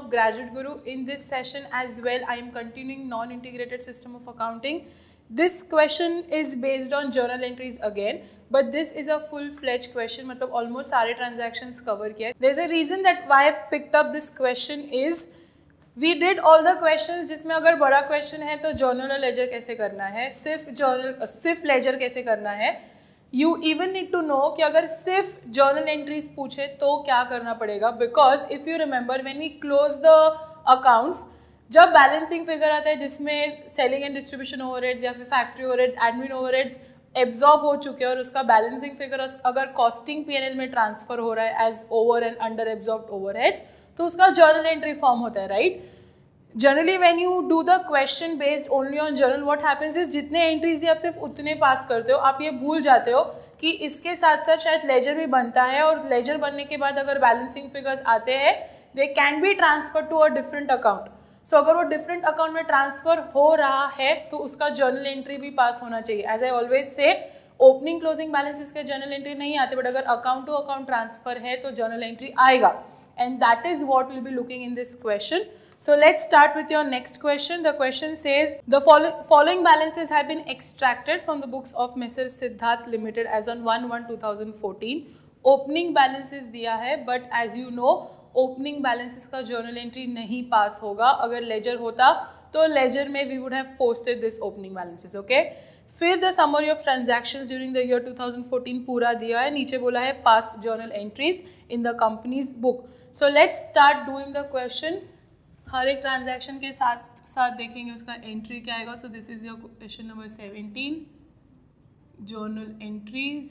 of Graduate Guru. In this session as well, I am continuing non-integrated system of accounting. This question is based on journal entries again, but this is a full-fledged question. मतलब almost सारे transactions cover किया. There's a reason that why I've picked up this question is we did all the questions जिसमें अगर बड़ा question है तो journal और ledger कैसे करना है, सिर्फ ledger कैसे करना है. You even need to know कि अगर सिर्फ journal entries पूछे तो क्या करना पड़ेगा, because if you remember when we close the accounts, जब बैलेंसिंग फिगर आता है जिसमें सेलिंग एंड डिस्ट्रीब्यूशन ओवरहेड्स या फिर factory overheads, admin overheads absorb हो चुके हैं और उसका बैलेंसिंग फिगर अगर कॉस्टिंग पीएनएल में ट्रांसफर हो रहा है as over and under absorbed overheads, तो उसका जर्नल एंट्री फॉर्म होता है, right. Generally when you do the question based only on journal, what happens is जितने एंट्रीज दिए आप सिर्फ उतने पास करते हो. आप ये भूल जाते हो कि इसके साथ साथ शायद लेजर भी बनता है, और लेजर बनने के बाद अगर बैलेंसिंग फिगर्स आते हैं they can be transfer to a different account. So अगर वो डिफरेंट अकाउंट में ट्रांसफर हो रहा है तो उसका जर्नल एंट्री भी पास होना चाहिए. As I always say, opening closing balances के जर्नल एंट्री नहीं आते, बट अगर अकाउंट टू अकाउंट ट्रांसफर है तो जर्नल एंट्री आएगा. And that is what will be looking in this question. So let's start with your next question. The question says the following balances have been extracted from the books of Messrs. Siddharth Limited as on 1/1/2014. Opening balances दिया है, but as you know opening balances का journal entry नहीं पास होगा. अगर ledger होता तो ledger में we would have posted this opening balances. Okay. फिर the summary of transactions during the year 2014 पूरा दिया है. नीचे बोला है past journal entries in the company's book. So let's start doing the question. हर एक ट्रांजैक्शन के साथ साथ देखेंगे उसका एंट्री क्या आएगा. So this is your question number 17. Journal entries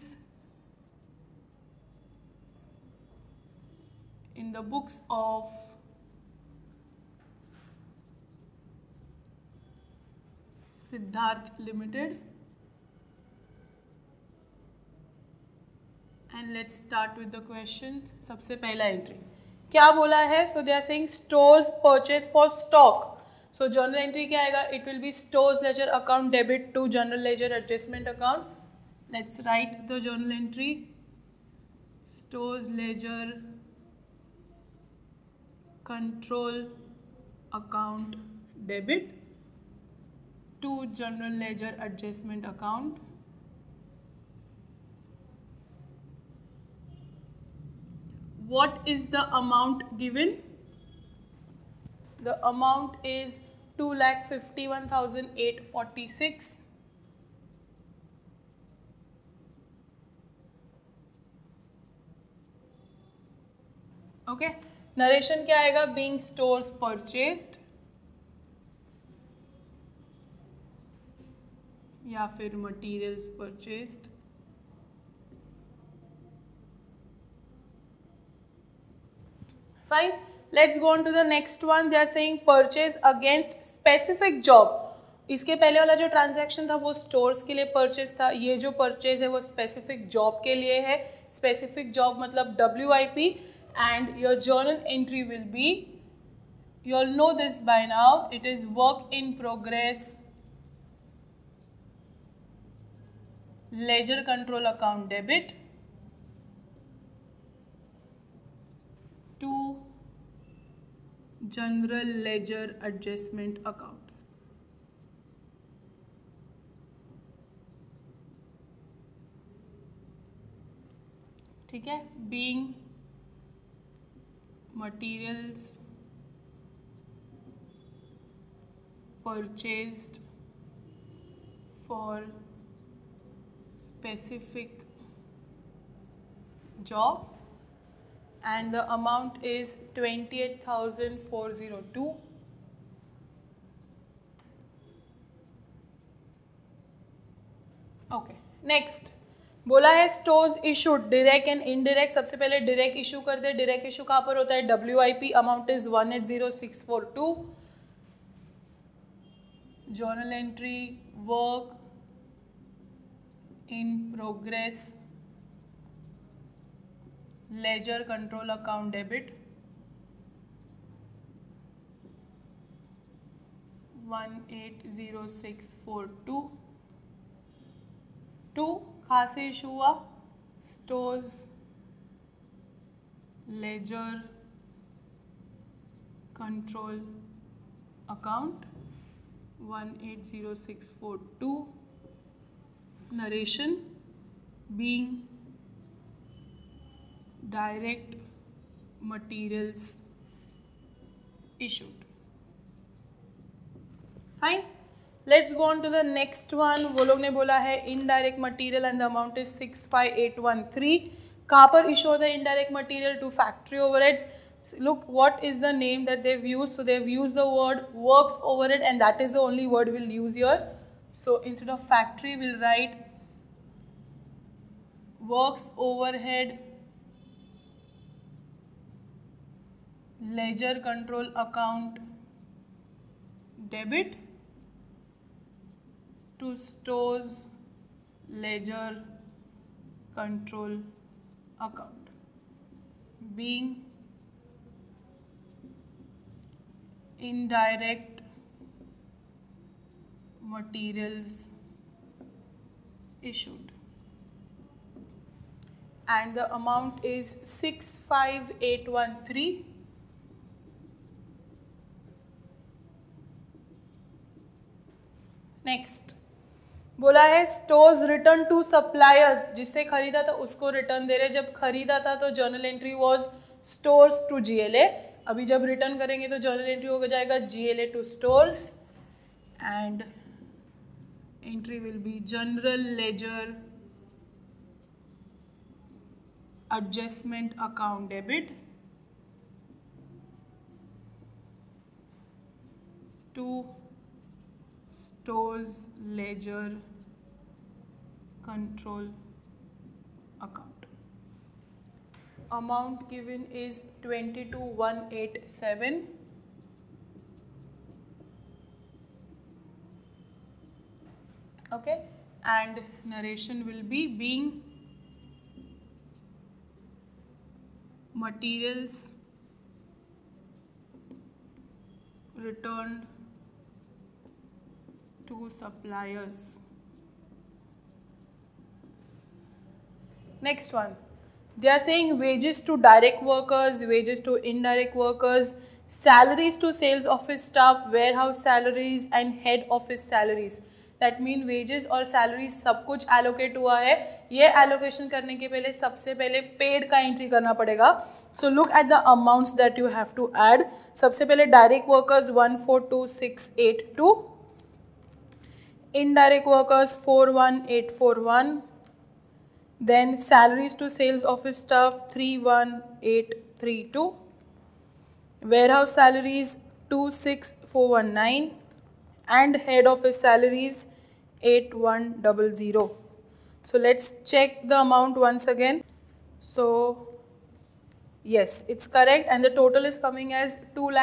in the books of Siddharth limited. And let's start with the question. सबसे पहला एंट्री क्या बोला है. So they are saying stores purchase for stock. So journal entry क्या आएगा. It will be stores ledger account debit to general ledger adjustment account. Let's write the journal entry. Stores ledger control account debit to general ledger adjustment account. What is the amount given? The amount is 2,51,846. Okay. Narration क्या आएगा. Being stores purchased या फिर materials purchased. Fine. Let's go on to the next one. They are saying purchase against specific job. इसके पहले वाला जो transaction था वो स्टोर्स के लिए परचेज था. ये जो परचेज है वो स्पेसिफिक जॉब के लिए है. स्पेसिफिक जॉब मतलब WIP. And your journal entry will be, you all know this by now, it is work in progress ledger control account debit to general ledger adjustment account. ठीक है. being materials purchased for specific job and the amount is 28,402. Okay, next बोला है stores issued direct and indirect. सबसे पहले direct issue कर दे. Direct issue कहाँ पर होता है. WIP amount is 180,642. Journal entry work in progress ledger control account debit 180,642. 2 कहाँ से इशू हुआ. Stores ledger control account 180642. Narration being direct materials issued. Fine. Let's go on to the next one. वो लोग ने बोला है indirect material and the amount is 65813. कहाँ पर issue the indirect material to factory overheads? Look, what is the name that they've used? So they've used the word works overhead, and that is the only word we'll use here. So instead of factory, we'll write works overhead ledger control account debit to stores ledger control account being indirect materials issued, and the amount is 65813. Next बोला है stores return to suppliers, जिससे खरीदा था उसको return दे रहे. जब खरीदा था तो journal entry was stores to GLA. अभी जब रिटर्न करेंगे तो जर्नल एंट्री हो जाएगा GLA to stores, and entry will be general ledger adjustment account debit to stores ledger control account. Amount given is 22187. Okay, and narration will be being materials returned to suppliers. Next one, they are saying wages to direct workers, wages to indirect workers, salaries to sales office staff, warehouse salaries and head office salaries. That mean wages और salaries सब कुछ allocate हुआ है. ये allocation करने के पहले सबसे पहले paid का entry करना पड़ेगा. So look at the amounts that you have to add. सबसे पहले direct workers 142682. Indirect workers 41841, then salaries to sales office staff 31832, warehouse salaries 26419, and head office salaries 8100. So let's check the amount once again. So yes, it's correct, and the total is coming as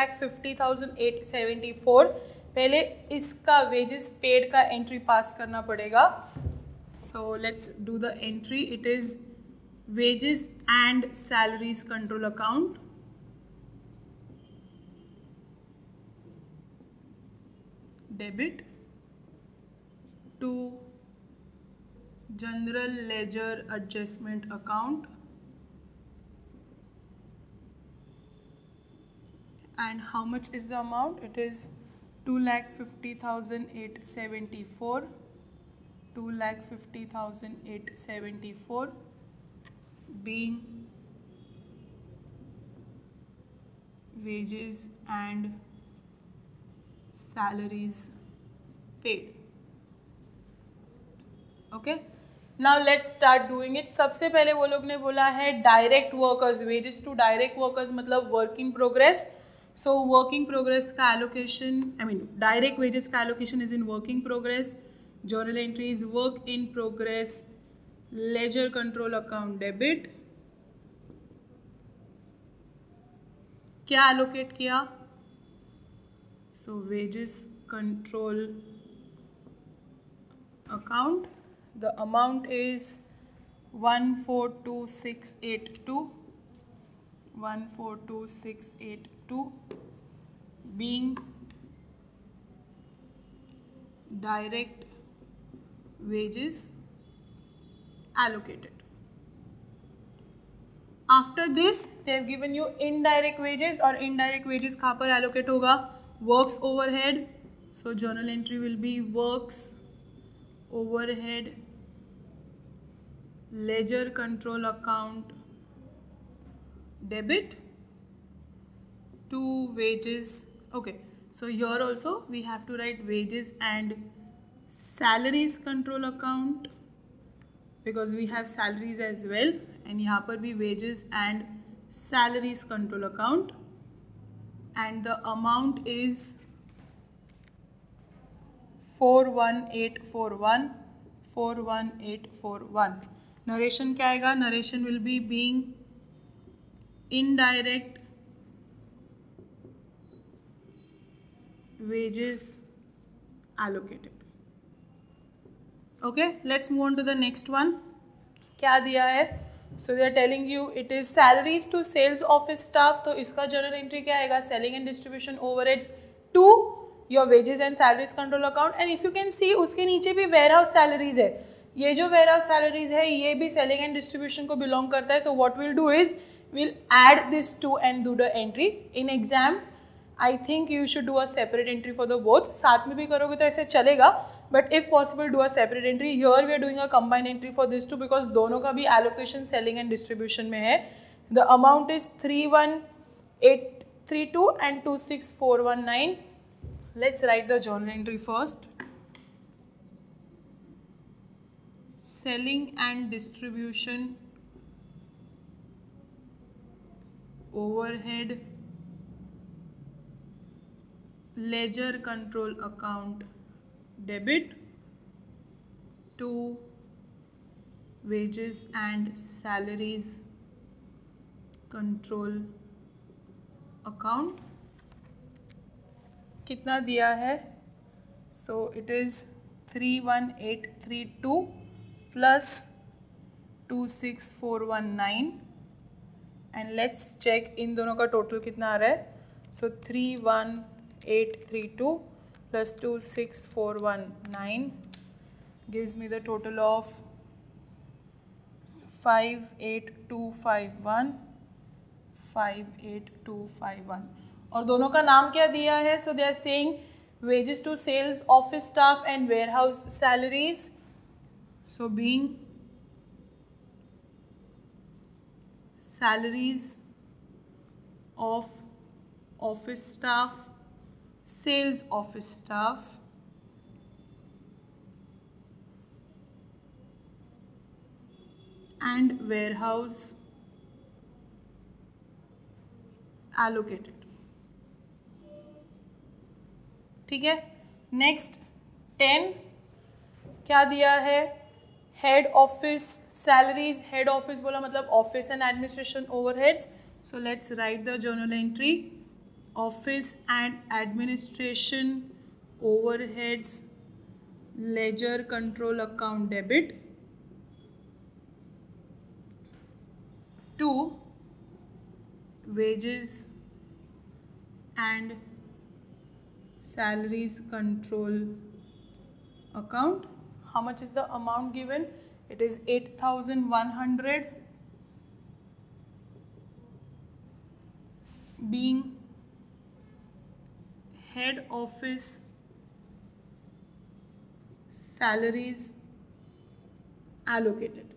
2,50,874. पहले इसका wages paid का entry pass करना पड़ेगा. So let's do the entry. It is wages and salaries control account, debit to general ledger adjustment account, and how much is the amount? It is 2,50,874, 2,50,874 being wages and salaries paid. Okay, now let's start doing it. सबसे पहले वो लोग ने बोला है direct workers, wages to direct workers मतलब work in progress. So working progress का allocation, direct wages का allocation is in working progress. Journal entry is work in progress ledger control account debit. क्या allocate किया? So wages control account. The amount is 142682. 142682 being direct wages allocated. After this they have given you indirect wages, और indirect wages कहाँ पर allocate होगा? Works overhead. So journal entry will be works overhead ledger control account debit to wages. Okay, so here also we have to write wages and salaries control account because we have salaries as well, and यहाँ पर भी wages and salaries control account, and the amount is 41841. 41841. Narration क्या आएगा? Narration will be being indirect wages allocated. Okay, let's move on to the next one. क्या दिया है? So they are telling you it is salaries to sales office staff. तो इसका journal entry क्या आएगा? Selling and distribution overheads to your wages and salaries control account. And if you can see उसके नीचे भी warehouse salaries है. ये जो warehouse salaries है ये भी selling and distribution को belong करता है. तो what we'll do is we'll add this two and do the entry. In exam I think you should do a separate entry for the both. साथ में भी करोगे तो ऐसे चलेगा, but if possible do a separate entry. Here we are doing a combined entry for this two because दोनों का भी allocation selling and distribution में है. The amount is 31832 and 26419. Let's write the journal entry first. Selling and distribution overhead ledger control account debit to wages and salaries control account. कितना दिया है? So it is 31832 plus 26419, and let's check इन दोनों का total कितना आ रहा है. So 31832 plus 26419 gives me the total of 58251. 58251. और दोनों का नाम क्या दिया है? So they are saying wages to sales office staff and warehouse salaries. So being salaries of office staff, sales office staff, and warehouse allocated. ठीक है. Next 10 क्या दिया है? Head office salaries. Head office बोला मतलब office and administration overheads. So let's write the journal entry. Office and administration overheads ledger control account debit to wages and salaries control account. How much is the amount given? It is 8,100, being head office salaries allocated.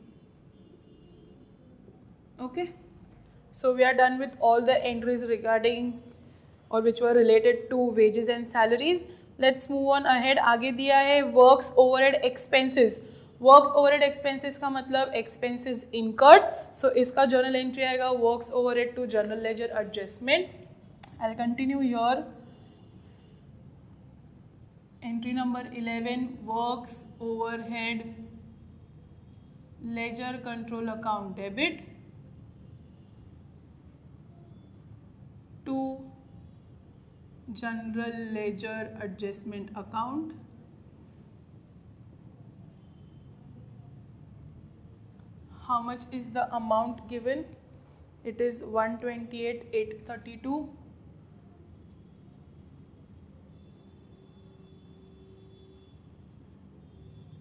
Okay. So we are done with all the entries regarding or which were related to wages and salaries. Let's move on ahead. आगे दिया है works overhead expenses. Works overhead expenses का मतलब expenses incurred. So इसका journal entry आएगा works overhead to journal ledger adjustment. I'll continue here. Entry number 11, works overhead ledger control account debit to general ledger adjustment account. How much is the amount given? It is 128,832.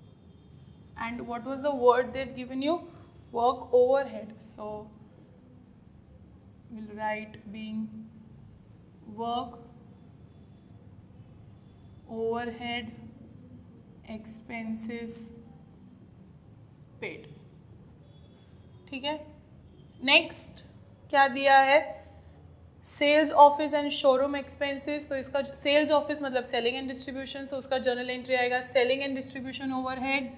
And what was the word they'd given you? Work overhead. So we'll write being work overhead expenses paid. ठीक है. Next क्या दिया है, sales office and showroom expenses. तो इसका sales office मतलब selling and distribution, तो उसका जर्नल एंट्री आएगा selling and distribution overheads,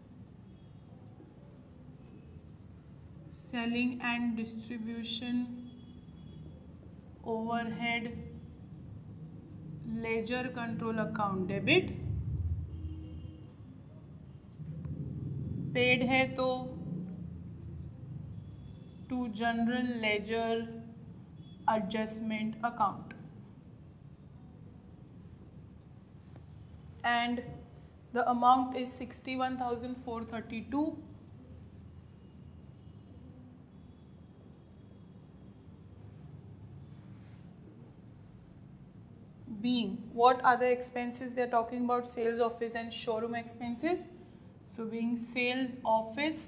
selling and distribution overhead ledger control account debit. Paid है तो to general ledger adjustment account, and the amount is 61,432. Being, what are the expenses they are talking about? Sales office and showroom expenses. So being sales office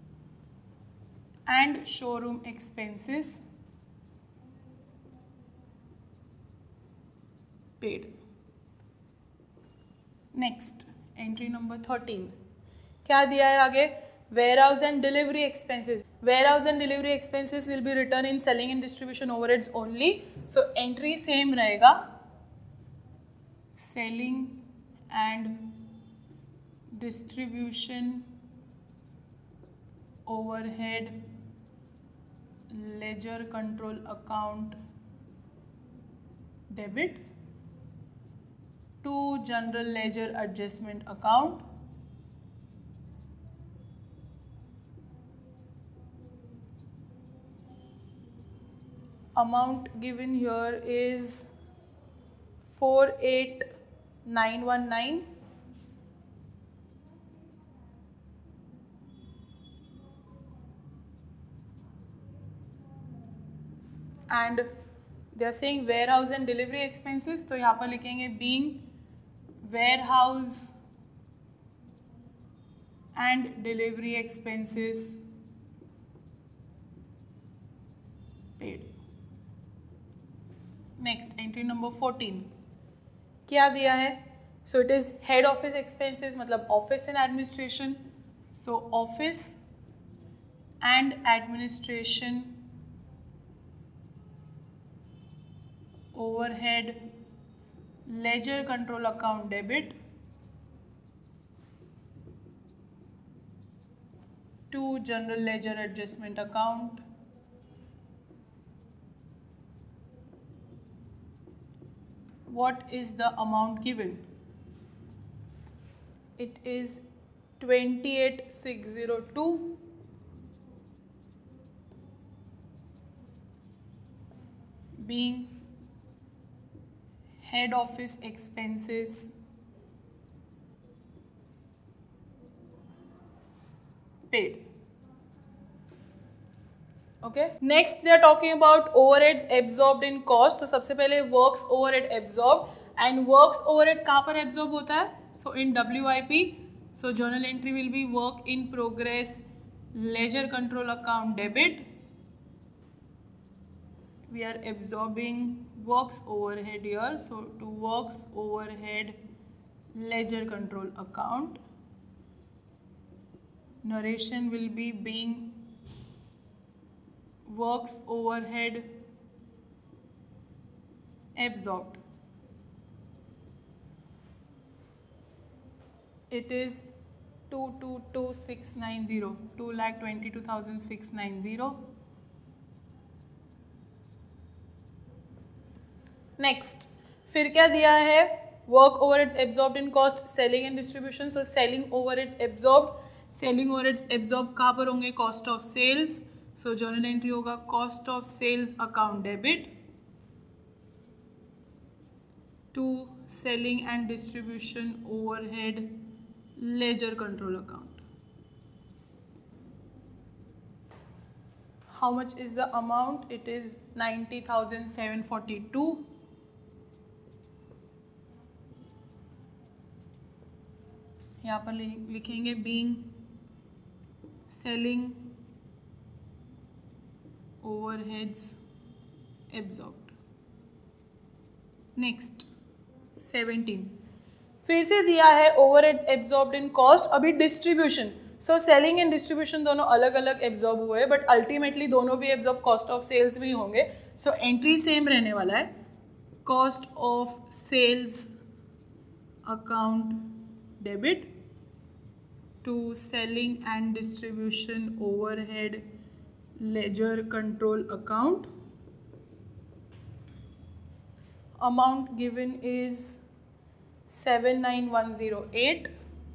and showroom expenses paid. Next, entry number 13. क्या दिया है आगे? Warehouse and delivery expenses. Warehouse and delivery expenses will be written in selling and distribution overheads only. So entry same रहेगा. Selling and distribution overhead ledger control account debit to general ledger adjustment account. Amount given here is 48919. And they are saying warehouse and delivery expenses, तो यहाँ पर लिखेंगे being warehouse and delivery expenses paid. Next, entry number 14. क्या दिया है? So it is head office expenses, मतलब office and administration. So office and administration overhead ledger control account debit to general ledger adjustment account. What is the amount given? It is 28,602. Being head office expenses paid. Okay. Next they are talking about overheads absorbed in cost. तो सबसे पहले works overhead absorbed, and works overhead कहाँ पर absorb होता है? So in WIP. So journal entry will be work in progress ledger control account debit. We are absorbing works overhead here, so to works overhead ledger control account. Narration will be being works overhead absorbed. It is 222,690, 2,22,690. Next फिर क्या दिया है? Work overheads absorbed in cost, selling and distribution. So selling overheads absorbed, selling overheads absorb कहाँ पर होंगे? Cost of sales. So journal entry होगा cost of sales account debit to selling and distribution overhead ledger control account. How much is the amount? It is 90,742. यहाँ पर लिखेंगे being selling overheads absorbed. Next 17, फिर से दिया है overheads absorbed in cost. अभी distribution, so selling and distribution दोनों अलग अलग एब्जॉर्ब हुए, बट अल्टीमेटली दोनों भी एब्जॉर्ब कॉस्ट ऑफ सेल्स में ही होंगे। सो एंट्री सेम रहने वाला है, cost of sales account debit to selling and distribution overhead ledger control account. Amount given is 79108.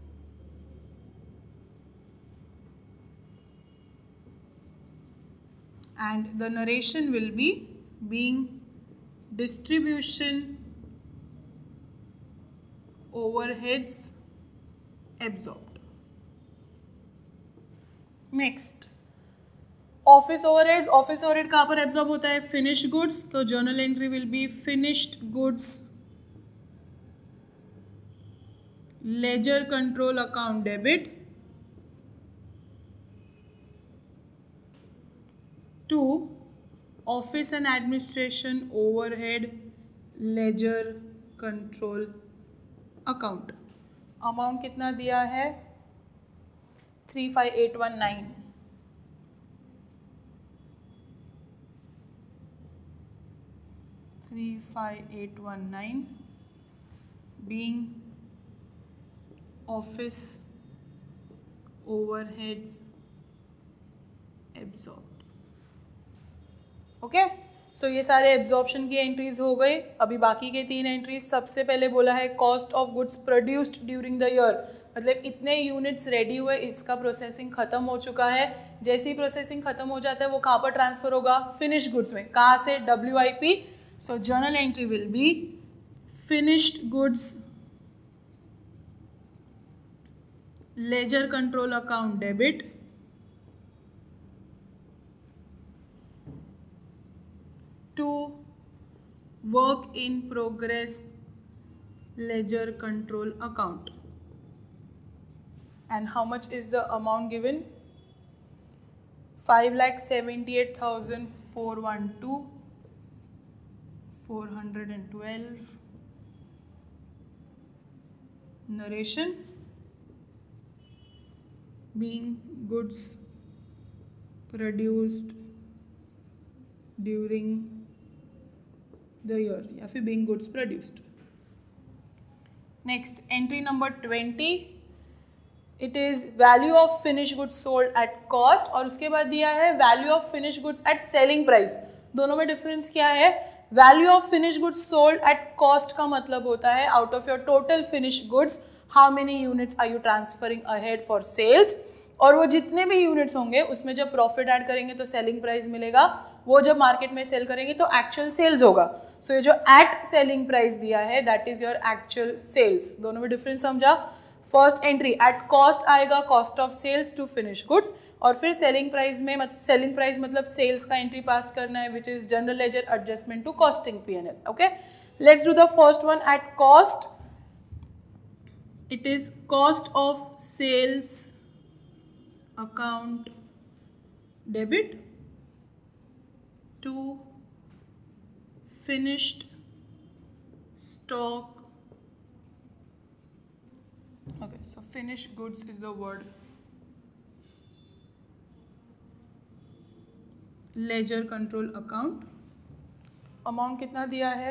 And the narration will be being distribution overheads absorbed. Next, office overheads. Office overhead कहाँ पर absorb होता है? Finished goods. तो journal entry will be finished goods ledger control account debit to office and administration overhead ledger control account. Amount कितना दिया है? 35819। 35819 being office overheads absorbed. Okay, so ये सारे एब्जॉर्प्शन की एंट्रीज हो गए। अभी बाकी के 3 एंट्रीज। सबसे पहले बोला है cost of goods produced during the year, मतलब इतने यूनिट्स रेडी हुए, इसका प्रोसेसिंग खत्म हो चुका है। जैसे ही प्रोसेसिंग खत्म हो जाता है वो कहाँ पर ट्रांसफर होगा? फिनिश गुड्स में। कहाँ से? WIP। So journal entry will be finished goods ledger control account debit to work in progress ledger control account. And how much is the amount given? 5,78,412. 412. Narration being goods produced during the year या फिर being goods produced. Next, entry number 20. It is value of finished goods sold at cost और उसके बाद दिया है value of finished goods at selling price. दोनों में difference क्या है? Value of finish goods sold at cost का मतलब होता है out of your total finish goods how many units are you transferring ahead for sales, और वो जितने भी यूनिट्स होंगे उसमें जब प्रॉफिट ऐड करेंगे तो सेलिंग प्राइस मिलेगा, वो जब मार्केट में सेल करेंगे तो एक्चुअल सेल्स होगा। सो ये जो एट सेलिंग प्राइस दिया है that is your actual sales. दोनों में डिफरेंस समझा? फर्स्ट एंट्री एट कॉस्ट आएगा, cost of sales to finish goods, और फिर सेलिंग प्राइस में सेलिंग प्राइस मतलब सेल्स का एंट्री पास करना है which is general ledger adjustment to costing P&L. Okay, let's do the first one at cost. It is cost of sales account debit to finished stock. Okay, so finished goods is the word. Ledger control account. Amount कितना दिया है?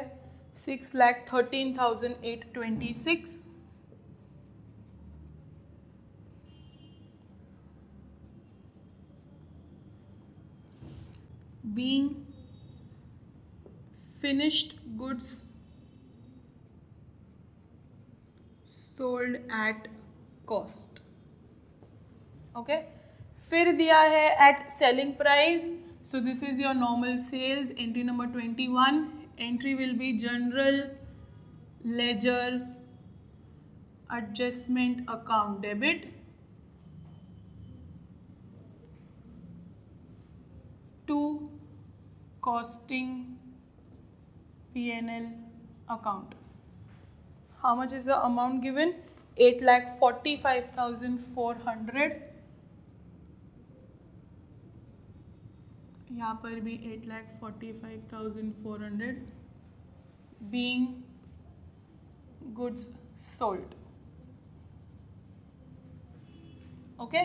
6,13,826. Being finished goods sold at cost. Okay, फिर दिया है at selling price. So this is your normal sales. Entry number 21. Entry will be general ledger adjustment account debit to costing P&L account. How much is the amount given? 8,45,400. यहाँ पर भी 8,45,400 being goods sold. Okay,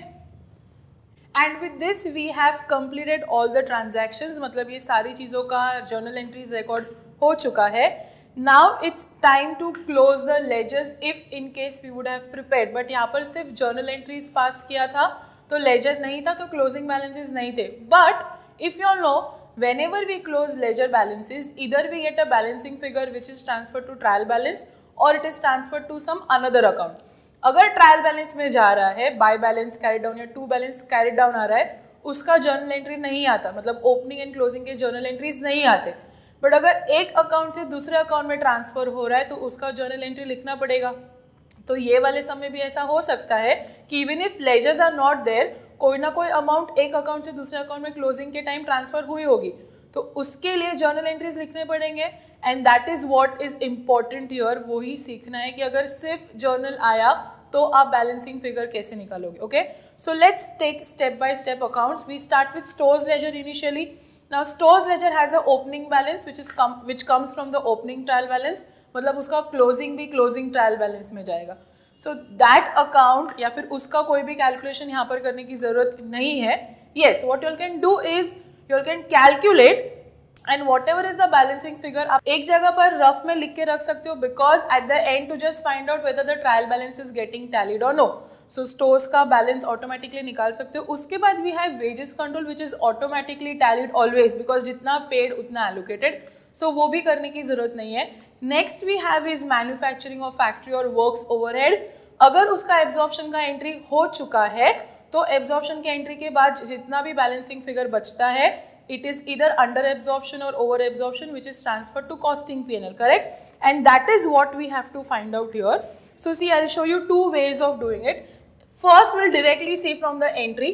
and with this we have completed all the transactions. मतलब ये सारी चीज़ों का journal entries record हो चुका है. Now it's time to close the ledgers if in case we would have prepared. But यहाँ पर सिर्फ journal entries pass किया था तो ledger नहीं था तो closing balances नहीं थे. But if you all know, whenever we close ledger balances, either we get a balancing figure which is transferred to trial balance or it is transferred to some another account. अगर trial balance में जा रहा है, by balance carried down या to balance carried down आ रहा है, उसका जर्नल एंट्री नहीं आता, मतलब ओपनिंग एंड क्लोजिंग के जर्नल एंट्रीज नहीं आते. बट अगर एक अकाउंट से दूसरे अकाउंट में ट्रांसफर हो रहा है तो उसका जर्नल एंट्री लिखना पड़ेगा. तो ये वाले समय भी ऐसा हो सकता है कि even if ledgers are not there, कोई ना कोई अमाउंट एक अकाउंट से दूसरे अकाउंट में क्लोजिंग के टाइम ट्रांसफर हुई होगी, तो उसके लिए जर्नल एंट्रीज लिखने पड़ेंगे. And that is what is important here. वो ही सीखना है कि अगर सिर्फ जर्नल आया तो आप बैलेंसिंग फिगर कैसे निकालोगे. Okay, so let's take step by step accounts. We start with stores ledger initially. Now stores ledger has a opening balance which comes from the opening trial balance, मतलब उसका closing भी closing trial balance में जाएगा. So that account या फिर उसका कोई भी कैलकुलेशन यहाँ पर करने की जरूरत नहीं है. Yes, what you can do is you can calculate and whatever is the balancing figure आप एक जगह पर रफ में लिख के रख सकते हो, because at the end to just find out whether the trial balance is getting tallied और नो. सो स्टोर्स का बैलेंस ऑटोमेटिकली निकाल सकते हो. उसके बाद we have wages control which is automatically tallied always, because जितना पेड उतना allocated. So वो भी करने की जरूरत नहीं है. Next we have is manufacturing of factory और वर्क्स ओवरहेड. अगर उसका एब्जॉर्प्शन का एंट्री हो चुका है तो एब्जॉर्प्शन के एंट्री के बाद जितना भी बैलेंसिंग फिगर बचता है, it is either under absorption or over absorption, which is transferred to costing P&L, correct? And that is what we have to find out here. So see, I'll show you two ways of doing it. First, we'll directly see from the entry.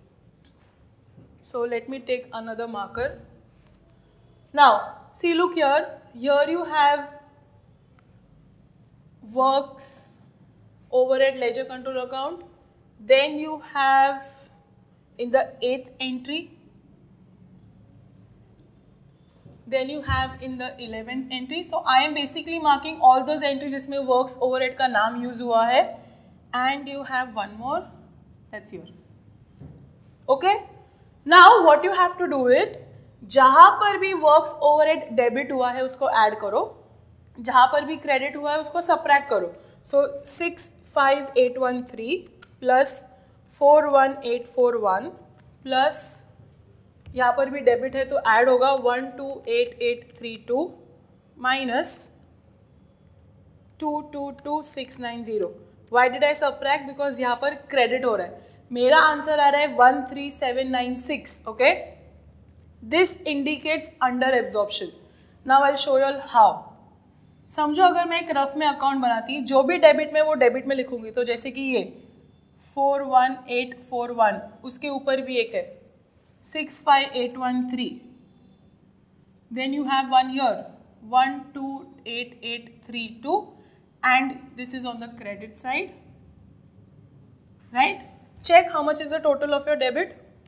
So let me take another marker. Now, see, look here. Here you have works overhead ledger control account. Then you have in the 8th entry. Then you have in the 11th entry. So I am basically marking all those entries जिसमें works overhead का नाम use हुआ है. And you have one more. That's here. Okay. Now what you have to do it, जहाँ पर भी works overhead debit हुआ है उसको add करो, जहाँ पर भी credit हुआ है उसको subtract करो. So 65813 plus 41841 plus यहाँ पर भी डेबिट है तो ऐड होगा 128832 minus 222690. Why did I subtract? Because यहाँ पर क्रेडिट हो रहा है. मेरा आंसर आ रहा है 13796. Okay, this indicates under absorption. Now I will show you all how. समझो अगर मैं एक रफ में अकाउंट बनाती, जो भी डेबिट में वो डेबिट में लिखूंगी. तो जैसे कि ये 41841, उसके ऊपर भी एक है 65813. Then you have one here 128832, and this is on the credit side, right? Check how much is the total of your debit.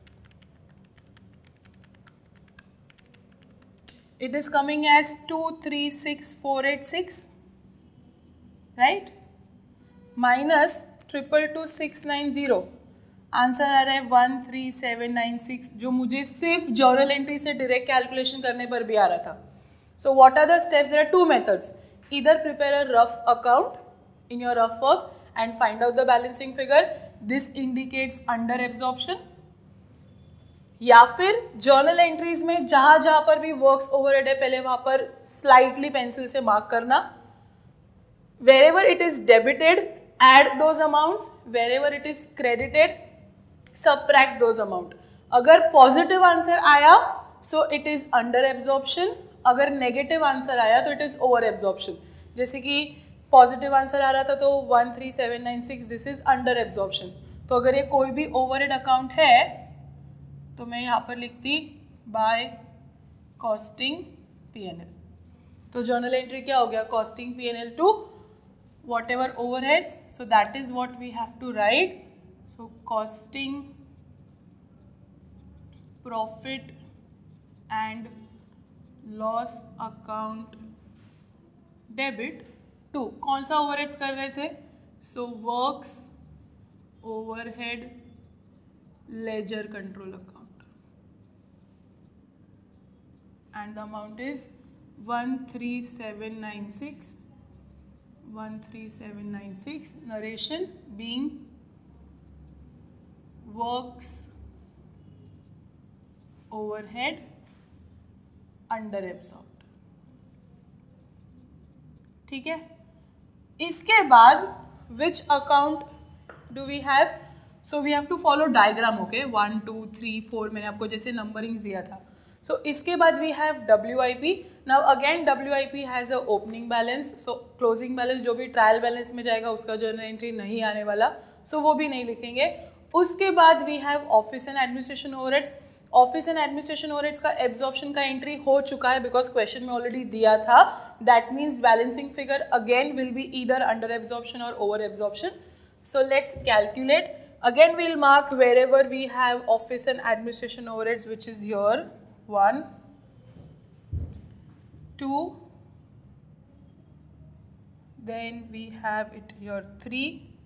It is coming as 236486, right? Minus 222690. Answer आ रहा है 13796, जो मुझे सिर्फ जर्नल एंट्री से direct calculation करने पर भी आ रहा था. So what are the steps? There are two methods. Either prepare a rough account in your rough work and find out the balancing figure. This indicates under absorption. या फिर journal entries में जहां जहां पर भी वर्क्स ओवरहेड है पहले वहां पर स्लाइटली पेंसिल से मार्क करना. Wherever it is debited, add those amounts. Wherever it is credited, subtract those amount. अगर पॉजिटिव आंसर आया so it is under absorption. अगर नेगेटिव आंसर आया तो it is over absorption. जैसे कि पॉजिटिव आंसर आ रहा था तो 13796, दिस इज अंडर एब्जॉर्प्शन. तो अगर ये कोई भी ओवरहेड अकाउंट है तो मैं यहाँ पर लिखती बाय कॉस्टिंग P&L. तो जर्नल एंट्री क्या हो गया? Costing P&L to whatever overheads. So that is what we have to write. So costing profit and loss account debit to कौन सा overheads कर रहे थे? So works overhead ledger control account and the amount is 13796. Narration being works overhead under absorbed. ठीक है. इसके बाद which account do we have? So we have to follow diagram, okay? 1, 2, 3, 4 मैंने आपको जैसे नंबरिंग दिया था. So इसके बाद we have WIP. Now again WIP has a opening balance. So closing balance जो भी ट्रायल बैलेंस में जाएगा उसका जर्नल एंट्री नहीं आने वाला. So वो भी नहीं लिखेंगे. उसके बाद we have office and administration overheads. Office and administration overheads का एब्जॉर्प्शन का एंट्री हो चुका है बिकॉज क्वेश्चन में ऑलरेडी दिया था. That means balancing figure again will be either under absorption और over absorption. So let's calculate. Again we'll mark wherever we have office and administration overheads which is your 1, 2, then we have it here 3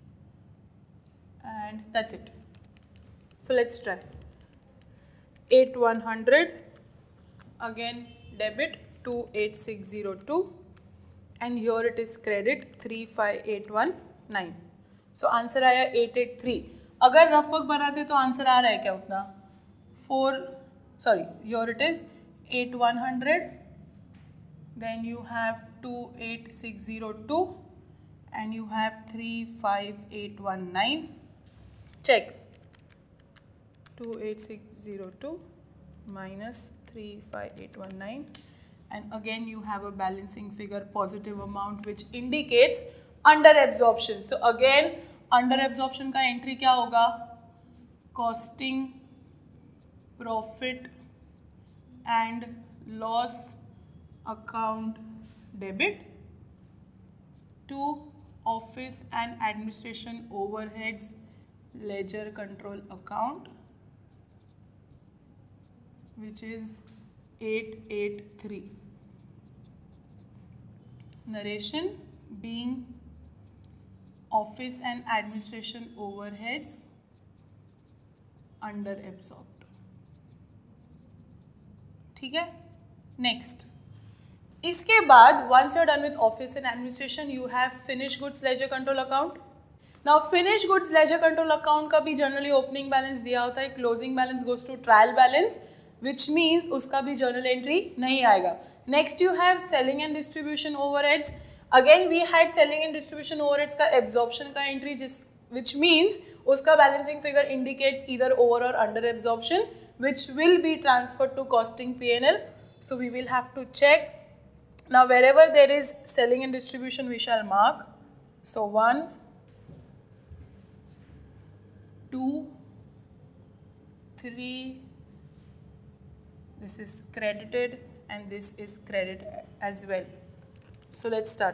and that's it. So let's try. 8100 again debit 28602 and here it is credit 35819. So answer आया 883. अगर rough work बनाते तो answer आ रहा है क्या उतना? 4 sorry here it is 8100 then you have 28602 and you have 35819. Check. 28602 minus 35819 and again you have a balancing figure positive amount which indicates under absorption. So again under absorption का entry क्या होगा? Costing, profit and loss account debit to office and administration overheads ledger control account which is 883. Narration being office and administration overheads under absorbed. ठीक है. Next. इसके बाद once you're done with office and administration you have finished goods ledger control account. Now finished goods ledger control account का भी generally opening balance दिया होता है. Closing balance goes to trial balance. Which means उसका भी journal entry नहीं आएगा. Next you have selling and distribution overheads. Again we had selling and distribution overheads का absorption का entry which means उसका balancing figure indicates either over or under absorption which will be transferred to costing P&L. So we will have to check. Now wherever there is selling and distribution we shall mark. So 1, 2, 3. This is credited and this is credited as well. So let's start.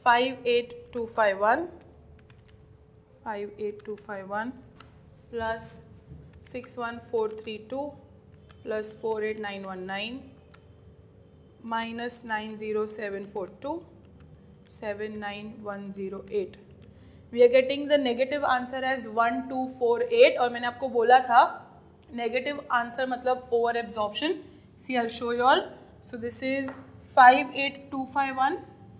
58251 plus 61432 plus 48919 minus 90742 79108. We are getting the negative answer as 1248 और मैंने आपको बोला था negative answer मतलब over absorption. See, I'll show you all. So this is 58251.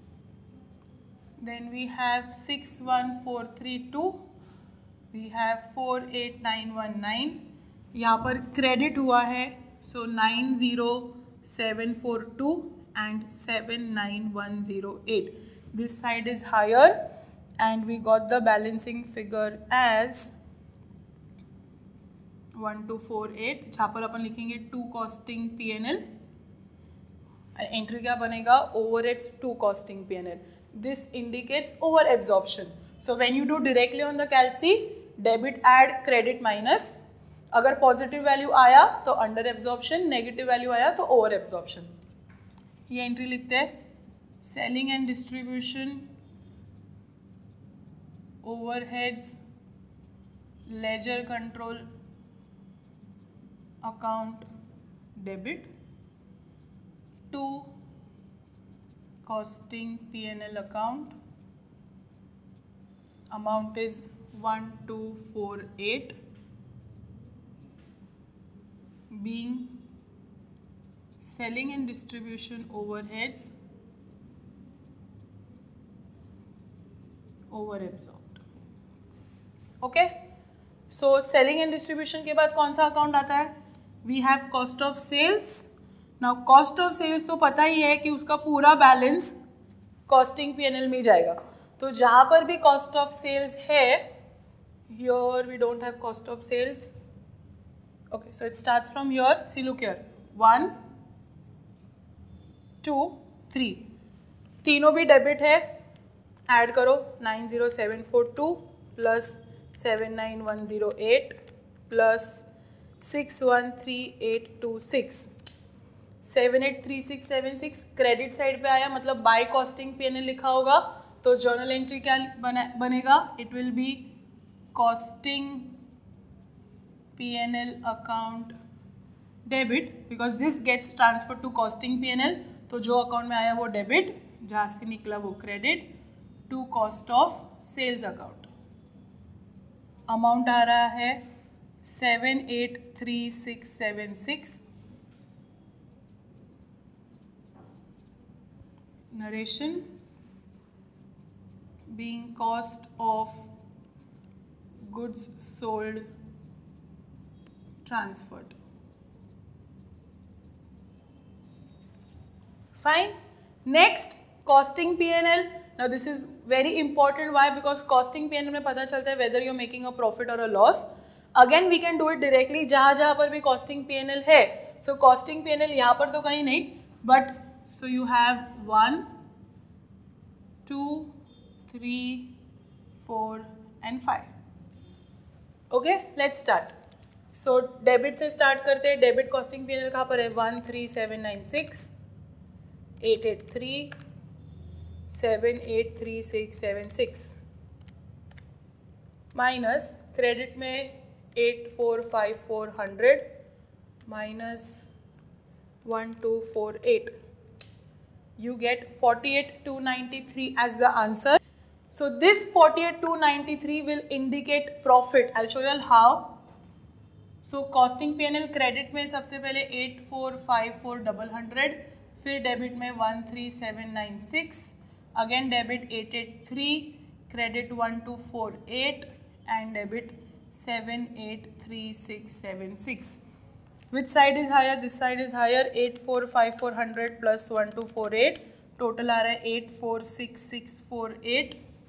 Then we have 61432. We have 48919. यहाँ पर credit हुआ है. So 90742 and 79108. This side is higher and we got the balancing figure as 1248. जहाँ पर अपन लिखेंगे to costing P&L. Entry क्या बनेगा? Overheads to costing P&L. This indicates over absorption. So when you do directly on the calci debit add credit minus. अगर positive value आया तो under absorption, negative value आया तो ओवर एब्जॉर्प्शन. ये entry लिखते हैं. Selling and distribution overheads ledger control account debit to costing P&L account. Amount is 1248, being selling and distribution overheads over absorbed. Okay, so selling and distribution के बाद कौन सा account आता है? We have cost of sales. Now cost of sales तो पता ही है कि उसका पूरा बैलेंस कॉस्टिंग P&L में जाएगा. तो जहां पर भी कॉस्ट ऑफ सेल्स है, here we don't have cost of sales. Okay, so it starts from here. See look here, 1 2 3, तीनों भी डेबिट है. ऐड करो, 90742 प्लस 79108 प्लस 613826, 783676 क्रेडिट साइड पे आया, मतलब बाय कॉस्टिंग P&L लिखा होगा. तो जर्नल एंट्री क्या बनेगा? It will be costing P&L account debit, because this gets transfer to costing P&L. तो जो अकाउंट में आया वो डेबिट, जहाँ से निकला वो credit to cost of sales account. Amount आ रहा है 783676. Narration being cost of goods sold transferred. Fine. Next, costing P&L. Now this is very important. Why? Because costing P&L में पता चलता है whether you're making a profit or a loss. Again we can do it directly. जहाँ पर भी costing P&L है, so costing P&L यहाँ पर तो कहीं नहीं, but so you have 1 2 3 4 and 5. Okay, let's start. So debit से स्टार्ट करते हैं. डेबिट कॉस्टिंग P&L कहाँ पर है? 13796 883 783676 माइनस क्रेडिट में 845400 minus 1248. You get 48293 as the answer. So this 48293 will indicate profit. I'll show you how. So costing P&L credit में सबसे पहले 845400, फिर डेबिट में 13796, again debit 883, credit 1248 and debit 783676. Which side is higher? This side is higher. 845400 plus 1248, total आ रहा है 846648.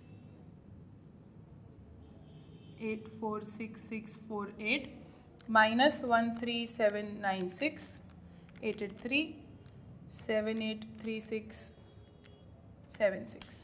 846648 minus 13796 883 783676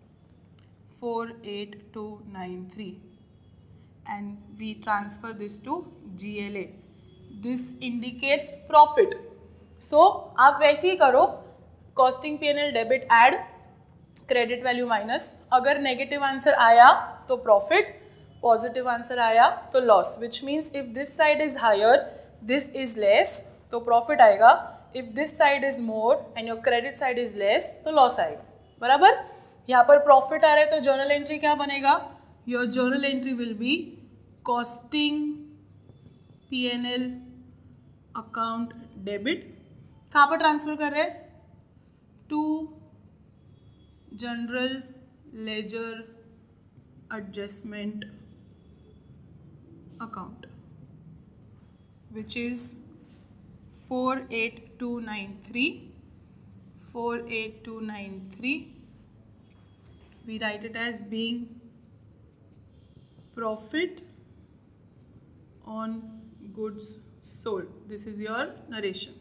48293, and we transfer this to GLA. This indicates profit. So आप वैसे ही करो, costing P&L debit add, credit value minus. अगर negative answer आया तो प्रॉफिट, पॉजिटिव आंसर आया तो loss. Which means if this side is higher, this is less, तो प्रॉफिट आएगा. If this side is more and your credit side is less, तो loss आएगा. बराबर. यहाँ पर प्रॉफिट आ रहा है तो जर्नल एंट्री क्या बनेगा? Your journal entry will be costing P&L account debit. कहाँ पर ट्रांसफर कर रहे हैं? To general ledger adjustment account, which is 48293. 48293. We write it as being profit on goods sold. This is your narration,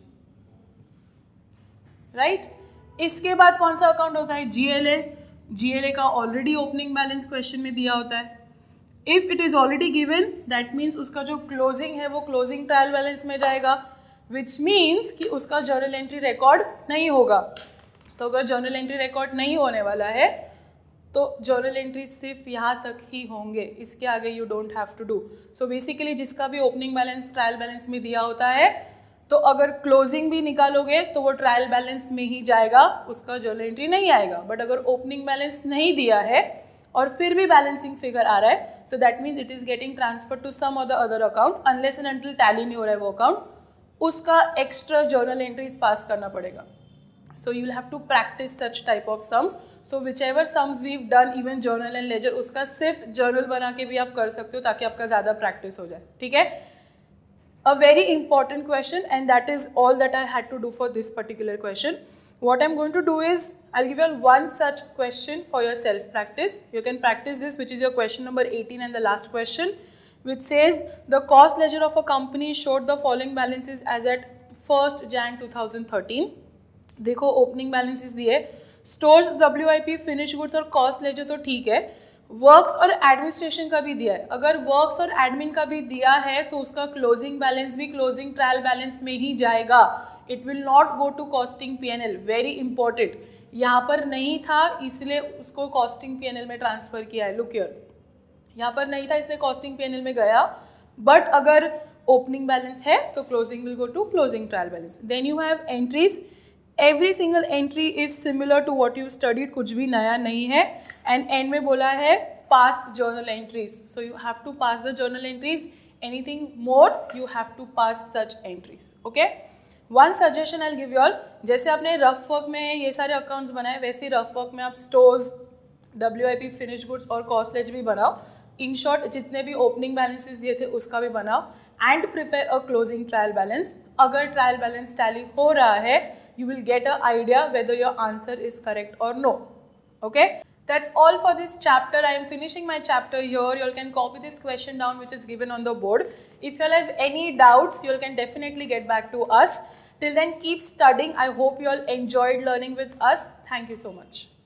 right? इसके बाद कौन सा account होता है? GLA. GLA का ऑलरेडी ओपनिंग बैलेंस क्वेश्चन में दिया होता है. If it is already given, that means उसका जो क्लोजिंग है वो क्लोजिंग ट्रायल बैलेंस में जाएगा, विच मीन्स कि उसका जर्नल एंट्री रिकॉर्ड नहीं होगा. तो अगर जर्नल एंट्री रिकॉर्ड नहीं होने वाला है तो जर्नल एंट्री सिर्फ यहाँ तक ही होंगे, इसके आगे you don't have to do. So basically जिसका भी ओपनिंग बैलेंस ट्रायल बैलेंस में दिया होता है तो अगर क्लोजिंग भी निकालोगे तो वो ट्रायल बैलेंस में ही जाएगा, उसका जर्नल एंट्री नहीं आएगा। बट अगर ओपनिंग बैलेंस नहीं दिया है और फिर भी बैलेंसिंग फिगर आ रहा है, so that means it is getting transfer to some of the other account, unless and until tally नहीं हो रहा है वो अकाउंट, उसका एक्स्ट्रा जर्नल एंट्रीज पास करना पड़ेगा। So you'll have to practice such type of sums. So whichever sums we've done, even journal and ledger, उसका सिर्फ journal बना के भी आप कर सकते हो ताकि आपका ज़्यादा practice हो जाए, ठीक है? A very important question, and that is all that I had to do for this particular question. What I'm going to do is, I'll give you all one such question for your self-practice. You can practice this, which is your question number 18 and the last question, which says, the cost ledger of a company showed the following balances as at 1st Jan 2013. देखो opening balances दिए, stores, WIP, finish goods और cost ledger तो ठीक है, works और administration का भी दिया है। अगर वर्क्स और एडमिन का भी दिया है तो उसका क्लोजिंग बैलेंस भी क्लोजिंग ट्रायल बैलेंस में ही जाएगा, it will not go to costing PNL। Very important, यहाँ पर नहीं था इसलिए उसको कॉस्टिंग PNL में ट्रांसफर किया है। लुक हियर, यहाँ पर नहीं था इसलिए कॉस्टिंग PNL में गया, बट अगर ओपनिंग बैलेंस है तो closing will go to closing trial balance. Then you have entries, every single entry is similar to what you studied, कुछ भी नया नहीं है। and end में बोला है pass journal entries, so you have to pass the journal entries, anything more you have to pass such entries, okay? one suggestion I'll give you all, जैसे आपने रफ वर्क में ये सारे अकाउंट्स बनाए, वैसे ही रफ वर्क में आप stores, WIP, finish goods और कॉस्ट लेज भी बनाओ। इन शॉर्ट जितने भी ओपनिंग बैलेंसेस दिए थे उसका भी बनाओ, and prepare a closing trial balance. अगर ट्रायल बैलेंस टैली हो रहा है, you will get an idea whether your answer is correct or no, okay? That's all for this chapter. I am finishing my chapter here. You all can copy this question down which is given on the board. If you all have any doubts, you all can definitely get back to us. Till then, keep studying. I hope you all enjoyed learning with us. Thank you so much.